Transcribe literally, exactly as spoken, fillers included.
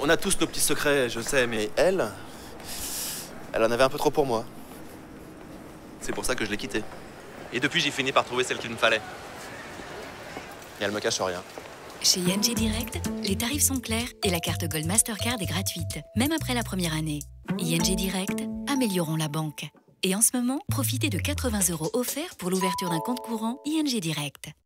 On a tous nos petits secrets, je sais, mais elle... Elle en avait un peu trop pour moi. C'est pour ça que je l'ai quittée. Et depuis, j'ai fini par trouver celle qu'il me fallait. Et elle me cache rien. Chez I N G Direct, les tarifs sont clairs et la carte Gold Mastercard est gratuite, même après la première année. I N G Direct, améliorons la banque. Et en ce moment, profitez de quatre-vingts euros offerts pour l'ouverture d'un compte courant I N G Direct.